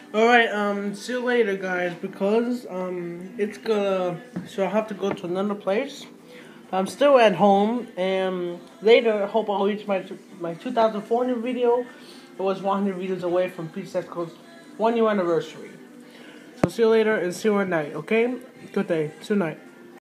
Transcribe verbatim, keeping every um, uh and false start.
Alright, um, see you later, guys, because, um, it's gonna, so I have to go to another place. I'm still at home, and later, I hope I'll reach my my two thousand four hundred video. It was one hundred videos away from P C S Co's one year anniversary. So see you later, and see you at night, okay? Good day. See you night.